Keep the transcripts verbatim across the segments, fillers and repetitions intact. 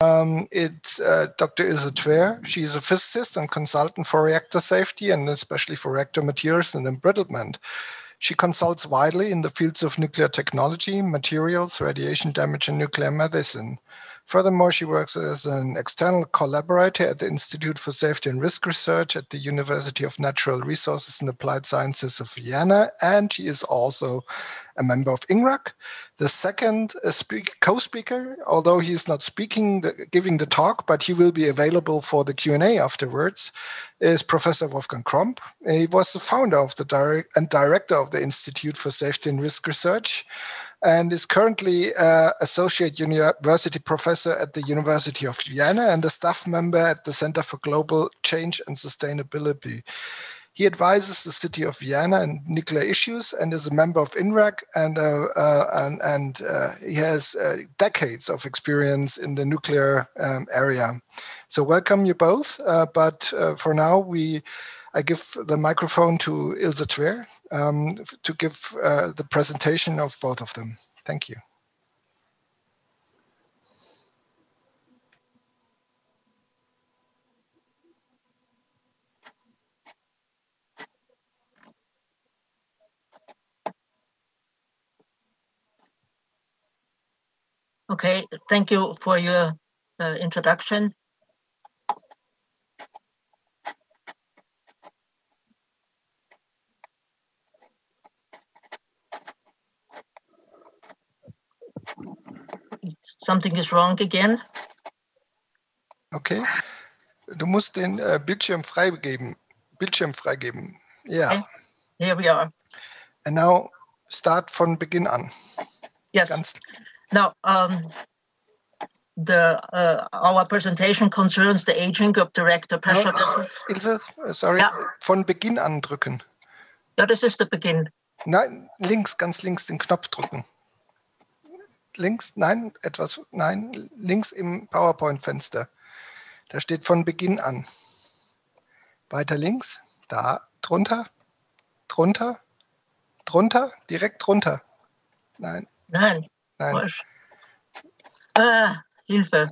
Um, it's uh, Doctor Ilse Tweer. She is a physicist and consultant for reactor safety and especially for reactor materials and embrittlement. She consults widely in the fields of nuclear technology, materials, radiation damage, and nuclear medicine. Furthermore, she works as an external collaborator at the Institute for Safety and Risk Research at the University of Natural Resources and Applied Sciences of Vienna, and she is also a member of I N R A C. The second uh, speak, co-speaker, although he is not speaking, the, giving the talk, but he will be available for the Q and A afterwards, is Professor Wolfgang Kromp. He was the founder of the direct and director of the Institute for Safety and Risk Research, and is currently uh, Associate University Professor at the University of Vienna and a staff member at the Center for Global Change and Sustainability. He advises the city of Vienna on nuclear issues and is a member of I N R A C, and, uh, uh, and, and uh, he has uh, decades of experience in the nuclear um, area. So welcome you both, uh, but uh, for now we I give the microphone to Ilse Tweer um, to give uh, the presentation of both of them. Thank you. Okay, thank you for your uh, introduction. Something is wrong again. Okay, du musst den äh, Bildschirm freigeben. Bildschirm freigeben. Yeah. Okay. Here we are. And now start von Beginn an. Yes. Ganz now, um, the uh, our presentation concerns the aging of the reactor pressure no, vessels. Ilse, sorry, ja. Von Beginn an drücken. Ja, das ist der Beginn. Nein, links, ganz links den Knopf drücken. Links, nein, etwas, nein, links im PowerPoint-Fenster. Da steht von Beginn an. Weiter links, da, drunter, drunter, drunter, direkt drunter. Nein. Nein. Nein. Falsch. Ah, Hilfe.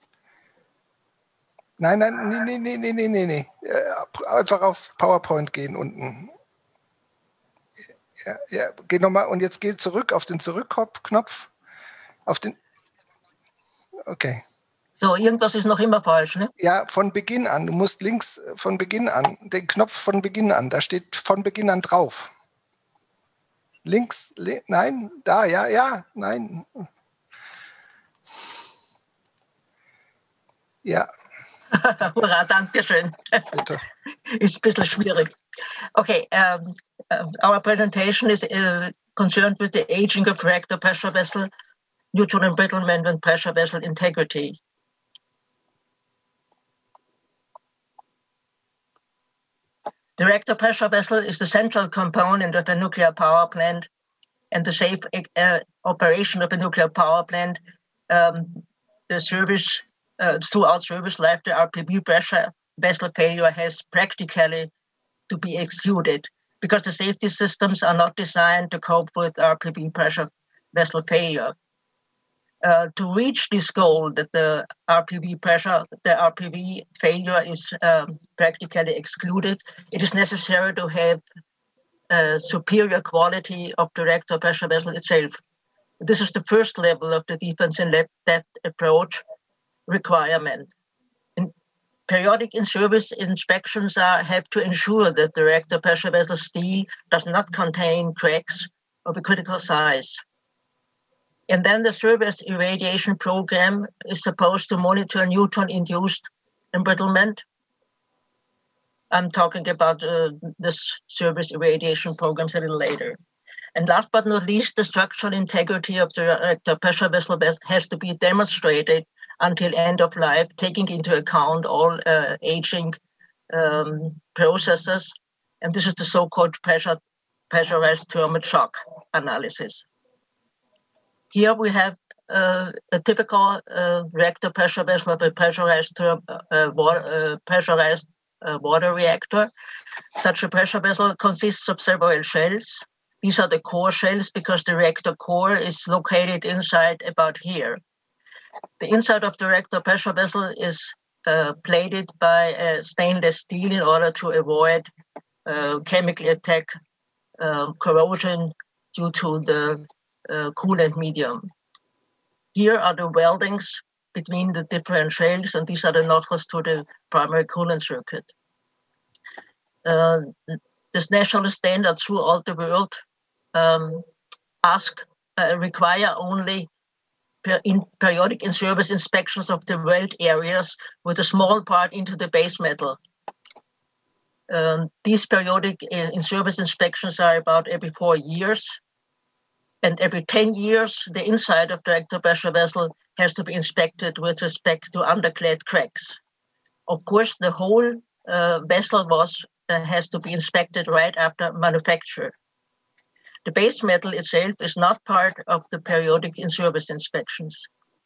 Nein, nein, nee, nee, nee, nee, nee, nee. Einfach auf PowerPoint gehen unten. Ja, ja, geh nochmal und jetzt geh zurück auf den Zurückknopf. Auf den. Okay. So, irgendwas ist noch immer falsch, ne? Ja, von Beginn an. Du musst links von Beginn an, den Knopf von Beginn an, da steht von Beginn an drauf. Links, li nein, da, ja, ja, nein. Ja. Hurra, danke schön. Bitte. Ist ein bisschen schwierig. Okay, um, uh, our presentation is uh, concerned with the aging of reactor pressure vessel, neutron embrittlement, and pressure vessel integrity. The reactor pressure vessel is the central component of the nuclear power plant and the safe uh, operation of the nuclear power plant. Um, the service, uh, throughout service life, the R P V pressure vessel failure has practically to be excluded because the safety systems are not designed to cope with R P V pressure vessel failure. Uh, to reach this goal that the R P V pressure, the R P V failure is um, practically excluded, it is necessary to have a superior quality of the reactor pressure vessel itself. This is the first level of the defense in depth approach requirement. In periodic in-service inspections are, have to ensure that the reactor pressure vessel steel does not contain cracks of a critical size. And then the service irradiation program is supposed to monitor neutron-induced embrittlement. I'm talking about uh, this service irradiation programs a little later. And last but not least, the structural integrity of the reactor pressure vessel has to be demonstrated until end of life, taking into account all uh, aging um, processes. And this is the so-called pressure, pressurized thermal shock analysis. Here we have uh, a typical uh, reactor pressure vessel of a pressurized, term, uh, water, uh, pressurized uh, water reactor. Such a pressure vessel consists of several shells. These are the core shells because the reactor core is located inside about here. The inside of the reactor pressure vessel is uh, plated by uh, stainless steel in order to avoid uh, chemical attack, uh, corrosion due to the uh, coolant medium. Here are the weldings between the different shales, and these are the knuckles to the primary coolant circuit. Uh, this national standard throughout the world um, ask, uh, require only per in periodic in-service inspections of the weld areas with a small part into the base metal. Um, these periodic uh, in-service inspections are about every four years. And every ten years, the inside of the reactor pressure vessel has to be inspected with respect to underclad cracks. Of course, the whole uh, vessel was uh, has to be inspected right after manufacture. The base metal itself is not part of the periodic in-service inspections.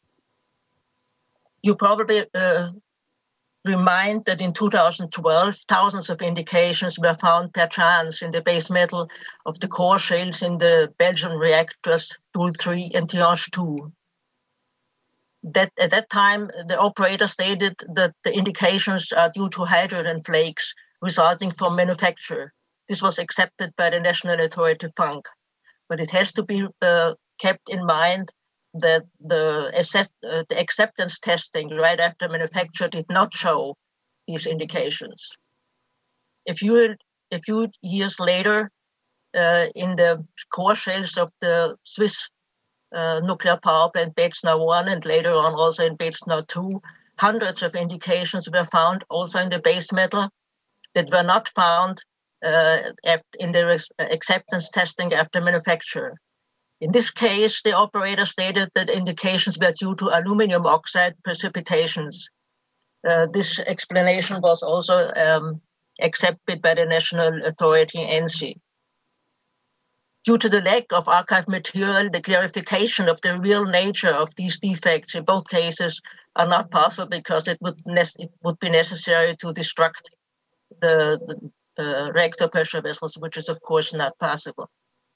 You probably uh, remind that in two thousand twelve, thousands of indications were found per chance in the base metal of the core shales in the Belgian reactors Doel three and Tihange two. That, at that time, the operator stated that the indications are due to hydrogen flakes resulting from manufacture. This was accepted by the National Authority Funk. But it has to be uh, kept in mind that the, assess uh, the acceptance testing right after manufacture did not show these indications. A few, a few years later, uh, in the core shales of the Swiss uh, nuclear power plant Betzner one and later on also in Betzner two, hundreds of indications were found also in the base metal that were not found uh, in the acceptance testing after manufacture. In this case, the operator stated that indications were due to aluminum oxide precipitations. Uh, this explanation was also um, accepted by the national authority, N S I. Due to the lack of archive material, the clarification of the real nature of these defects in both cases are not possible because it would, it would be necessary to destruct the, the uh, reactor pressure vessels, which is of course not possible.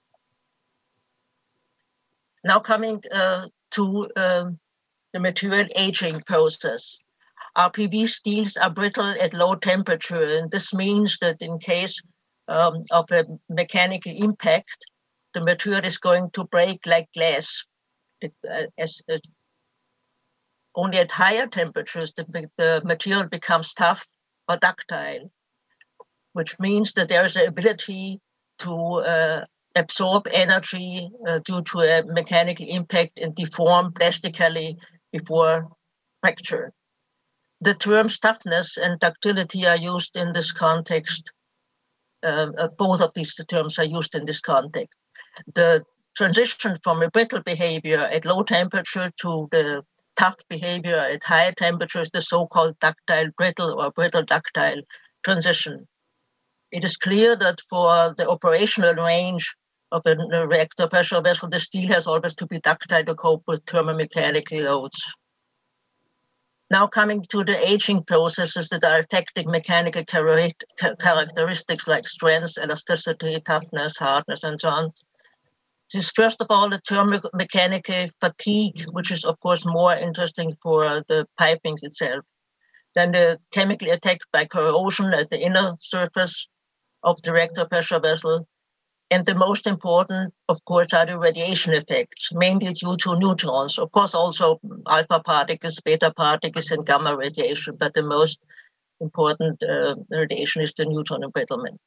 Now coming uh, to uh, the material aging process. R P V steels are brittle at low temperature, and this means that in case um, of a mechanical impact, the material is going to break like glass. It, uh, as, uh, only at higher temperatures, the, the material becomes tough or ductile, which means that there is an ability to uh, absorb energy uh, due to a mechanical impact and deform plastically before fracture. The terms toughness and ductility are used in this context. Uh, uh, both of these terms are used in this context. The transition from a brittle behavior at low temperature to the tough behavior at higher temperatures, the so-called ductile brittle or brittle ductile transition. It is clear that for the operational range of a reactor pressure vessel, the steel has always to be ductile to cope with thermomechanical loads. Now coming to the aging processes that are affecting mechanical char characteristics like strength, elasticity, toughness, hardness, and so on. This is first of all the thermomechanical fatigue, which is of course more interesting for the pipings itself. Then the chemical attack by corrosion at the inner surface of the reactor pressure vessel. And the most important, of course, are the radiation effects, mainly due to neutrons. Of course, also alpha particles, beta particles, and gamma radiation, but the most important uh, radiation is the neutron embrittlement.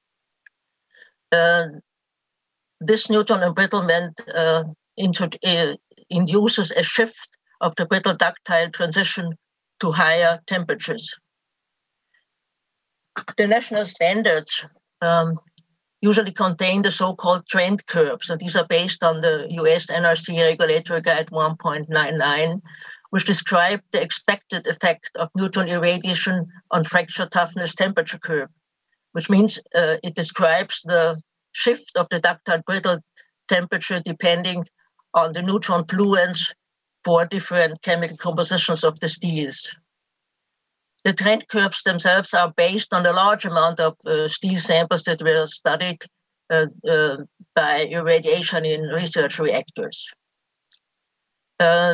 Uh, this neutron embrittlement uh, uh, induces a shift of the brittle ductile transition to higher temperatures. The national standards um, usually contain the so-called trend curves, and these are based on the U S N R C Regulatory Guide one point nine nine, which describe the expected effect of neutron irradiation on fracture toughness temperature curve, which means uh, it describes the shift of the ductile brittle temperature depending on the neutron fluence for different chemical compositions of the steels. The trend curves themselves are based on a large amount of uh, steel samples that were studied uh, uh, by irradiation in research reactors. Um,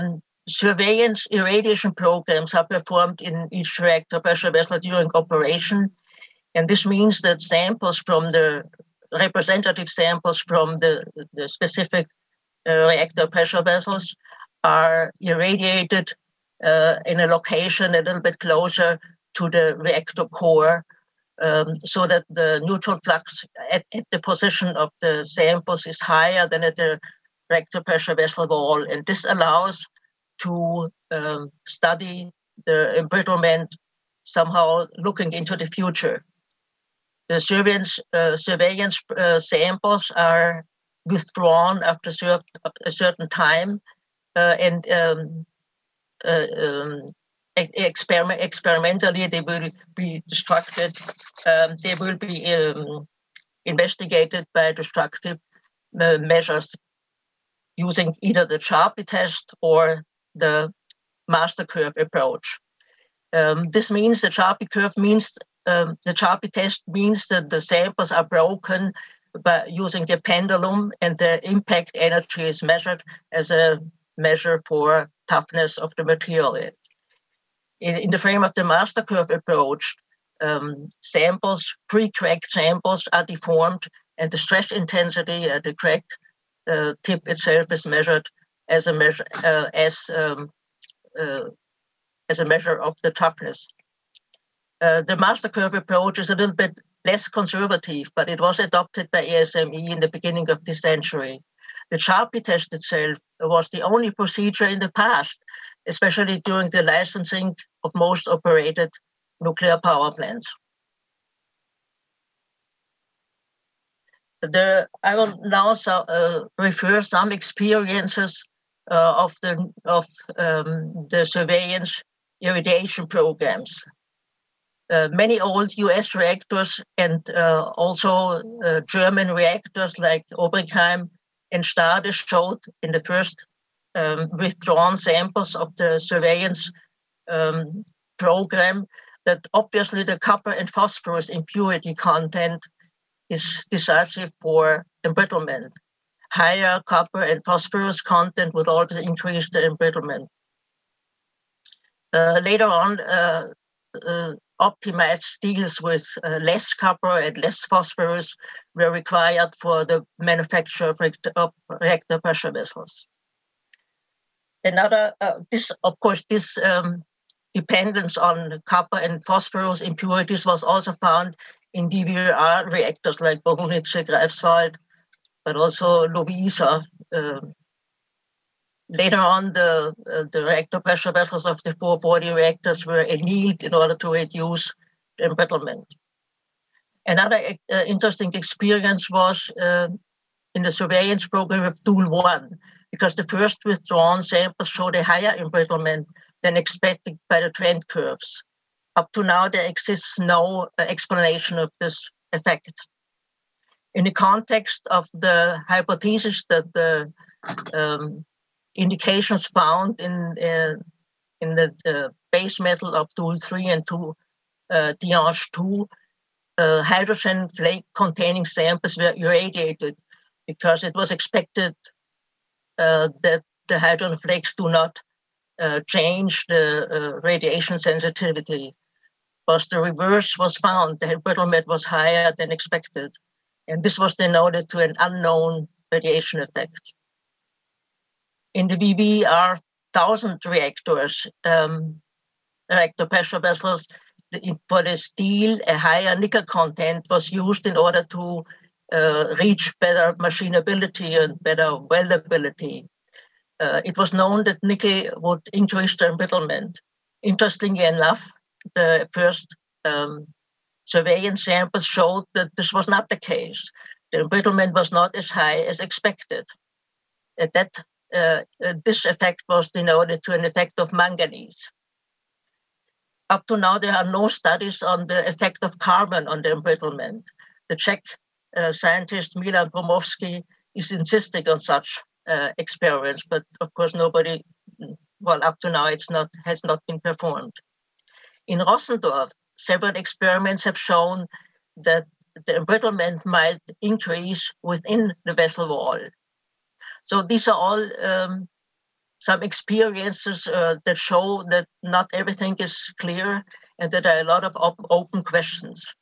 surveillance irradiation programs are performed in each reactor pressure vessel during operation. And this means that samples from the representative samples from the, the specific uh, reactor pressure vessels are irradiated uh, in a location a little bit closer to the reactor core, um, so that the neutral flux at, at the position of the samples is higher than at the reactor pressure vessel wall. And this allows to um, study the embrittlement somehow looking into the future. The surveillance, uh, surveillance uh, samples are withdrawn after cert a certain time, uh, and um, uh, um, experiment experimentally they will be destructed. Um, they will be um, investigated by destructive uh, measures using either the Charpy test or the master curve approach. Um, this means the Charpy curve means um, the Charpy test means that the samples are broken by using the pendulum, and the impact energy is measured as a measure for toughness of the material. In, in the frame of the master curve approach, um, samples, pre-cracked samples are deformed, and the stress intensity at the cracked uh, tip itself is measured as a measure uh, as um, uh, as a measure of the toughness. Uh, the master curve approach is a little bit less conservative, but it was adopted by A S M E in the beginning of this century. The Charpy test itself was the only procedure in the past, especially during the licensing of most operated nuclear power plants. The, I will now so, uh, refer some experiences uh, of the of um, the surveillance irradiation programs. Uh, many old U S reactors and uh, also uh, German reactors like Oberheim and Stade showed in the first um, withdrawn samples of the surveillance um, program that obviously the copper and phosphorus impurity content is decisive for embrittlement. Higher copper and phosphorus content would always increase the embrittlement. Uh, later on, uh, uh, optimized steels with uh, less copper and less phosphorus were required for the manufacture of, reactor, of reactor pressure vessels. Another, uh, this, of course, this um, dependence on copper and phosphorus impurities was also found in D V R reactors like Bohunice, Greifswald, but also Loviisa. Uh, later on, the, uh, the reactor pressure vessels of the four forty reactors were annealed in order to reduce the embrittlement. Another uh, interesting experience was uh, in the surveillance program of Doel one, because the first withdrawn samples showed a higher embrittlement than expected by the trend curves. Up to now, there exists no uh, explanation of this effect. In the context of the hypothesis that the um, indications found in, uh, in the uh, base metal of Doel three and two, uh, Dianche two, uh, hydrogen flake containing samples were irradiated because it was expected uh, that the hydrogen flakes do not uh, change the uh, radiation sensitivity. But the reverse was found. The embrittlement was higher than expected. And this was denoted to an unknown radiation effect. In the V V R one thousand reactors, um, reactor pressure vessels, for the steel, a higher nickel content was used in order to uh, reach better machinability and better weldability. Uh, it was known that nickel would increase the embrittlement. Interestingly enough, the first um, surveillance samples showed that this was not the case. The embrittlement was not as high as expected. At that, uh, uh, this effect was denoted to an effect of manganese. Up to now, there are no studies on the effect of carbon on the embrittlement. The Czech uh, scientist Milan Gromovsky is insisting on such uh, experiments, but of course, nobody, well, up to now, it's not has not been performed. In Rossendorf, several experiments have shown that the embrittlement might increase within the vessel wall. So these are all um, some experiences uh, that show that not everything is clear and that there are a lot of op open questions.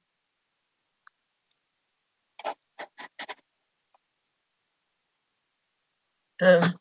Um,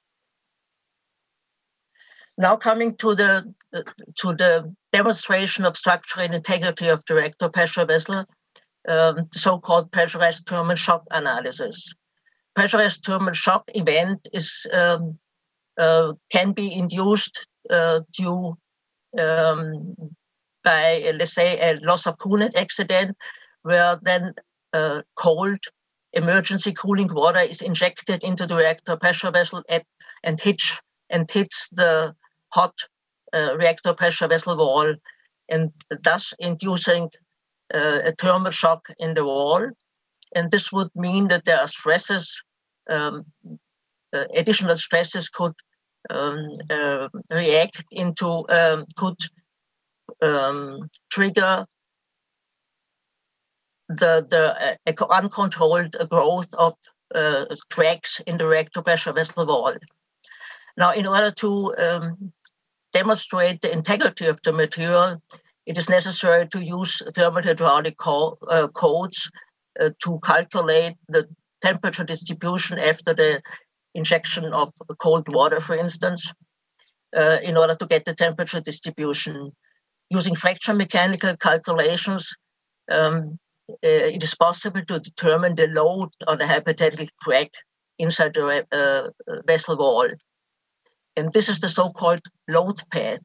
now coming to the uh, to the demonstration of structural integrity of the reactor pressure vessel, um, the so-called pressurized thermal shock analysis. Pressurized thermal shock event is um, uh, can be induced uh, due um, by, uh, let's say, a loss of coolant accident, where then uh, cold emergency cooling water is injected into the reactor pressure vessel at, and hits and hits the hot uh, reactor pressure vessel wall, and thus inducing uh, a thermal shock in the wall. And this would mean that there are stresses, um, uh, additional stresses could um, uh, react into, um, could um, trigger the, the uh, uncontrolled growth of uh, cracks in the reactor pressure vessel wall. Now, in order to um, demonstrate the integrity of the material, it is necessary to use thermal hydraulic co uh, codes uh, to calculate the temperature distribution after the injection of cold water, for instance, uh, in order to get the temperature distribution. Using fracture mechanical calculations, um, uh, it is possible to determine the load on a hypothetical crack inside the uh, vessel wall. And this is the so-called load path.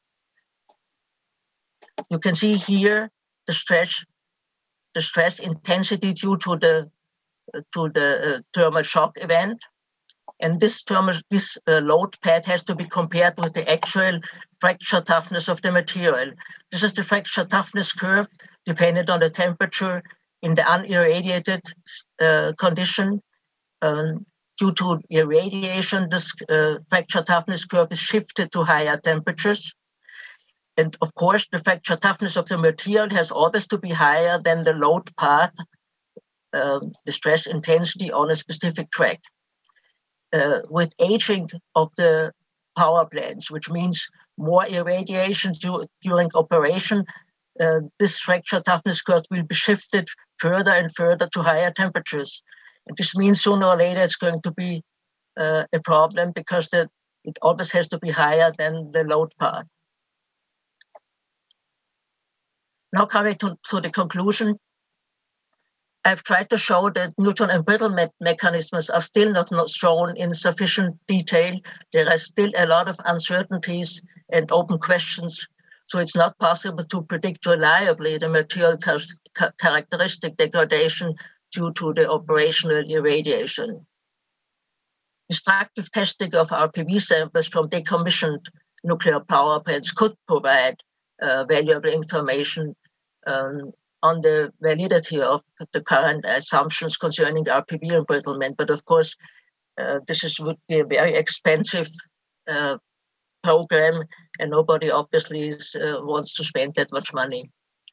You can see here the stress, the stress intensity due to the to the uh, thermal shock event, and this thermal this uh, load path has to be compared with the actual fracture toughness of the material. This is the fracture toughness curve dependent on the temperature in the unirradiated uh, condition. Um, due to irradiation, this uh, fracture toughness curve is shifted to higher temperatures. And of course, the fracture toughness of the material has always to be higher than the load path, uh, the stress intensity on a specific crack. Uh, with aging of the power plants, which means more irradiation du during operation, uh, this fracture toughness curve will be shifted further and further to higher temperatures. And this means sooner or later it's going to be uh, a problem because the, it always has to be higher than the load path. Now coming to, to the conclusion, I've tried to show that neutron embrittlement mechanisms are still not, not shown in sufficient detail. There are still a lot of uncertainties and open questions, so it's not possible to predict reliably the material char characteristic degradation due to the operational irradiation. Destructive testing of R P V samples from decommissioned nuclear power plants could provide uh, valuable information um, on the validity of the current assumptions concerning R P V embrittlement. But of course, uh, this is, would be a very expensive uh, program, and nobody obviously is, uh, wants to spend that much money.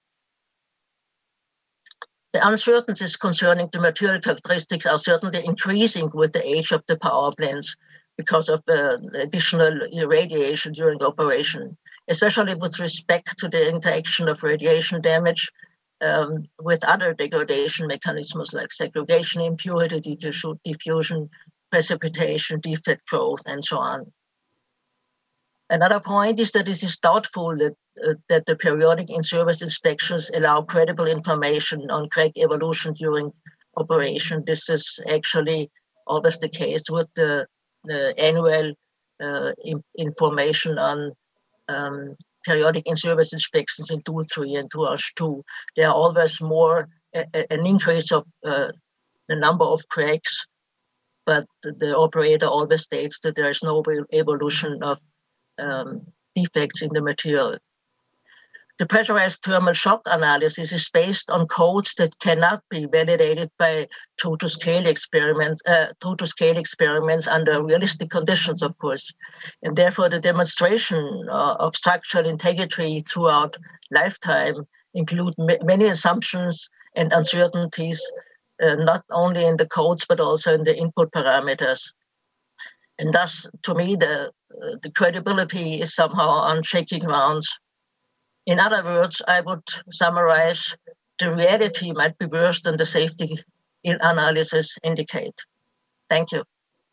The uncertainties concerning the material characteristics are certainly increasing with the age of the power plants because of uh, additional irradiation during operation, especially with respect to the interaction of radiation damage um, with other degradation mechanisms like segregation, impurity diffusion, diffusion, precipitation, defect growth, and so on. Another point is that it is doubtful that, uh, that the periodic in-service inspections allow credible information on crack evolution during operation. This is actually always the case with the, the annual uh, in, information on um, periodic in-service inspections in two three and two H two. There are always more, a, an increase of uh, the number of cracks, but the operator always states that there is no evolution of Um, defects in the material. The pressurized thermal shock analysis is based on codes that cannot be validated by true to scale experiments, uh, true to scale experiments under realistic conditions, of course. And therefore, the demonstration uh, of structural integrity throughout lifetime include many assumptions and uncertainties, uh, not only in the codes, but also in the input parameters. And thus, to me, the uh, the credibility is somehow on shaky grounds. In other words, I would summarize: the reality might be worse than the safety analysis indicate. Thank you.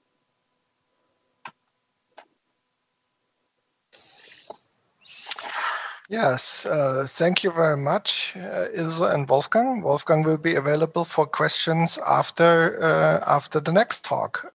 Yes, uh, thank you very much, uh, Ilse and Wolfgang. Wolfgang will be available for questions after uh, after the next talk.